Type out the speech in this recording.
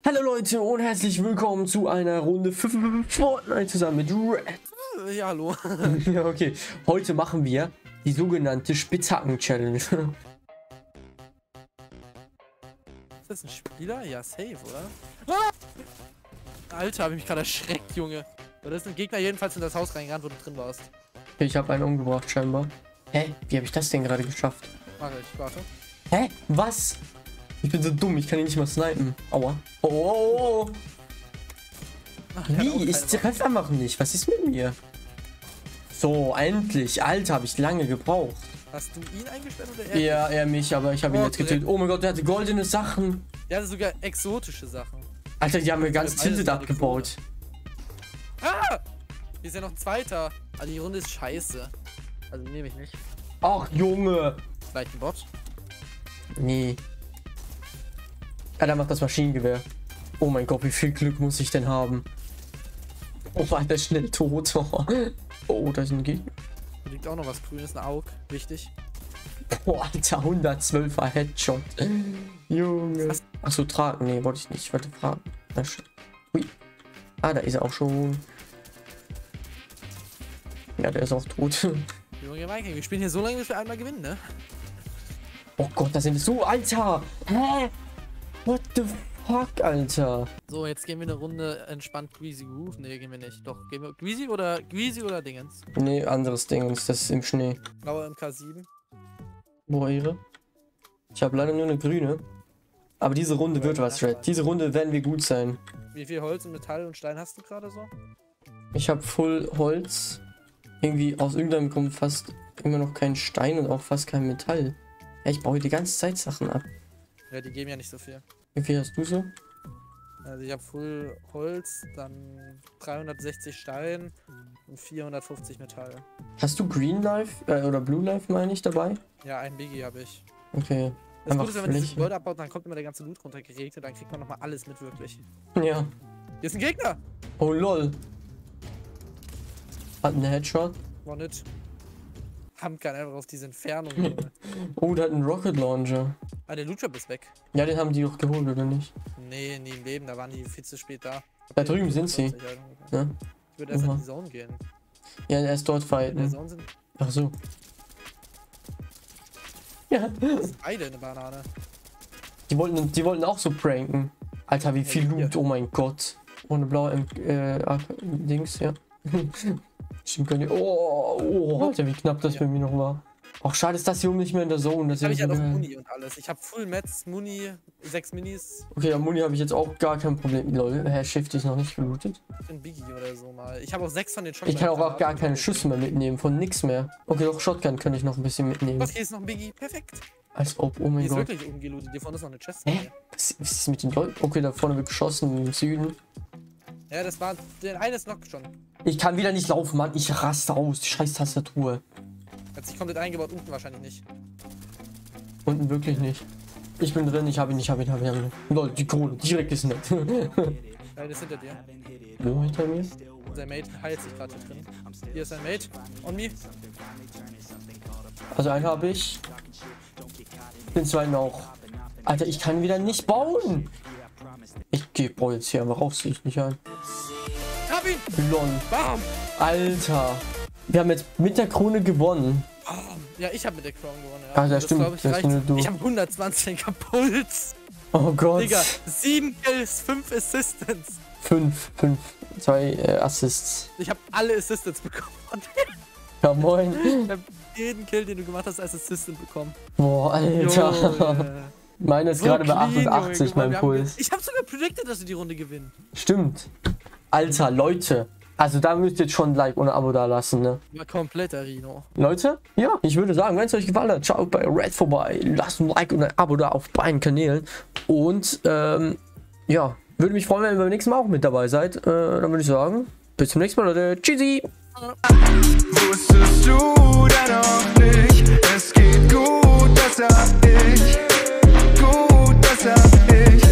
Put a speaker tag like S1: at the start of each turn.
S1: Hallo Leute und herzlich willkommen zu einer Runde Fortnite zusammen mit Red.
S2: Ja, hallo.
S1: Ja, okay. Heute machen wir die sogenannte Spitzhacken-Challenge.
S2: Ist das ein Spieler? Ja, safe, oder? Ah! Alter, habe ich mich gerade erschreckt, Junge. Da ist ein Gegner jedenfalls in das Haus reingerannt, wo du drin warst.
S1: Ich habe einen umgebracht scheinbar. Hä? Wie habe ich das denn gerade geschafft?
S2: Mach ich, warte.
S1: Hä? Was? Ich bin so dumm, ich kann ihn nicht mal snipen. Aua. Oh.
S2: Ach,
S1: Wie? Ich treffe einfach nicht. Was ist mit mir? So, endlich. Alter, habe ich lange gebraucht.
S2: Hast du ihn eingesperrt oder er?
S1: Ja, er mich, aber ich habe ihn jetzt getötet. Oh mein Gott, der hatte goldene Sachen.
S2: Der hatte sogar exotische Sachen.
S1: Alter, die haben mir ganz Tilted abgebaut.
S2: Ah! Hier ist ja noch ein zweiter. Also die Runde ist scheiße. Also nehme ich nicht.
S1: Ach, Junge.
S2: Vielleicht ein Bot.
S1: Nee. Ja, der macht das Maschinengewehr. Oh mein Gott, wie viel Glück muss ich denn haben? Oh, war der schnell tot. Oh, da ist ein Gegner.
S2: Da liegt auch noch was Grünes, ein Aug. Wichtig.
S1: Oh, Alter, 112er Headshot. Junge. Achso, tragen. Nee, wollte ich nicht. Ich wollte fragen. Ui. Ah, da ist er auch schon. Ja, der ist auch tot.
S2: Junge, Mike, wir spielen hier so lange, bis wir einmal gewinnen, ne?
S1: Oh Gott, da sind es so, Alter. Hä? What the fuck, Alter?
S2: So, jetzt gehen wir eine Runde entspannt Greasy Groove. Ne, gehen wir nicht. Doch, gehen wir Greasy oder Dingens?
S1: Nee, anderes Dingens. Das ist im Schnee.
S2: Blaue MK7.
S1: Wo ihre? Ich habe leider nur eine grüne. Aber diese Runde wird was, Red. Diese Runde werden wir gut sein.
S2: Wie viel Holz und Metall und Stein hast du gerade so?
S1: Ich habe voll Holz. Irgendwie aus irgendeinem Grund fast immer noch kein Stein und auch fast kein Metall. Ja, ich baue die ganze Zeit Sachen ab.
S2: Ja, die geben ja nicht so viel.
S1: Wie viel hast du so?
S2: Also ich habe Full Holz, dann 360 Stein und 450 Metall.
S1: Hast du Green Life oder Blue Life meine ich dabei?
S2: Ja, ein Biggie habe ich.
S1: Okay.
S2: Das Gute ist, wenn man diese
S1: Fläche.
S2: Gebäude abbaut, dann kommt immer der ganze Loot runtergeregnet und dann kriegt man nochmal alles mit, wirklich.
S1: Ja.
S2: Hier ist ein Gegner!
S1: Oh lol. Hat einen Headshot.
S2: War nicht. Haben keinen einfach auf diese Entfernung. Junge.
S1: Oh, der hat einen Rocket Launcher.
S2: Ah, der Loot Drop ist weg.
S1: Ja, den haben die doch geholt, oder nicht?
S2: Nee, nie im Leben, da waren die viel zu spät da.
S1: Da drüben sind sie. Ja.
S2: Ich würde erst
S1: Oha.
S2: in die Zone gehen.
S1: Ja, er ist dort
S2: In der
S1: fighten.
S2: Zone sind
S1: Ach so. Ja.
S2: beide eine Banane.
S1: Die wollten auch so pranken. Alter, wie viel
S2: hier.
S1: Loot, oh mein Gott. Ohne blaue Dings, ja. Stimmt gar nicht. Oh, Alter, wie knapp das bei mir noch war. Auch schade ist das hier oben nicht mehr in der Zone. Das
S2: Habe
S1: ist
S2: ich
S1: ja
S2: halt
S1: so
S2: auch
S1: geil.
S2: Muni und alles. Ich habe Full Mets, Muni, 6 Minis,
S1: Okay, ja, Muni habe ich jetzt auch gar kein Problem. Lol, Herr Shift ist noch nicht gelootet.
S2: ein Biggie oder so mal. Ich habe auch 6 von den Shotgun.
S1: Ich kann auch gar keine Schüsse mehr mitnehmen, von nix mehr. Okay, doch Shotgun kann ich noch ein bisschen mitnehmen.
S2: Was, hier ist noch ein Biggie? Perfekt.
S1: Als ob, oh mein
S2: Hier ist
S1: Gott.
S2: wirklich umgelootet. Hier vorne ist noch eine Chest.
S1: Hä? Was ist mit den Leuten? Okay, da vorne wird geschossen im Süden.
S2: Ja, das war. Der eine ist noch schon.
S1: Ich kann wieder nicht laufen, Mann. Ich raste aus. Die scheiß Tastatur.
S2: Hat sich komplett eingebaut, unten wahrscheinlich nicht.
S1: Unten wirklich nicht. Ich bin drin, ich hab ihn. Lol, die Kohle, direkt ist nett.
S2: Ja, das ist hinter dir.
S1: Wo hinter mir?
S2: Sein Mate heilt sich gerade hier drin. Hier ist ein Mate. On me.
S1: Also einen habe ich. Den zweiten auch. Alter, ich kann wieder nicht bauen. Ich baue jetzt hier einfach raus, sehe ich nicht ein.
S2: Hab ihn!
S1: Lol.
S2: Bam!
S1: Alter. Wir haben jetzt mit der Krone gewonnen.
S2: Bam! Ja, ich habe mit der Crown gewonnen. Ja.
S1: Ah, das
S2: Das
S1: stimmt.
S2: glaub ich,
S1: Das ist
S2: reicht.
S1: nur du.
S2: Ich habe 120er Puls.
S1: Oh Gott.
S2: Digga, 7 Kills, 5 Assistants.
S1: 2 Assists.
S2: Ich habe alle Assistants bekommen.
S1: Ja, moin.
S2: Ich habe jeden Kill, den du gemacht hast, als Assistant bekommen.
S1: Boah, Alter.
S2: Junge.
S1: Meiner ist
S2: So
S1: gerade bei
S2: clean,
S1: 88,
S2: Junge.
S1: mein Puls.
S2: Ich habe sogar predicted, dass wir die Runde gewinnen.
S1: Stimmt. Alter, Leute. Also da müsst ihr jetzt schon ein Like und ein Abo da lassen, ne?
S2: War kompletter Rino.
S1: Leute, ja, ich würde sagen, wenn es euch gefallen hat, schaut bei Red vorbei. Lasst ein Like und ein Abo da auf beiden Kanälen. Und, ja, würde mich freuen, wenn ihr beim nächsten Mal auch mit dabei seid. Dann würde ich sagen, bis zum nächsten Mal, Leute. Tschüssi.
S3: Wusstest du denn auch nicht? Es geht gut, besser ich. Gut, besser ich.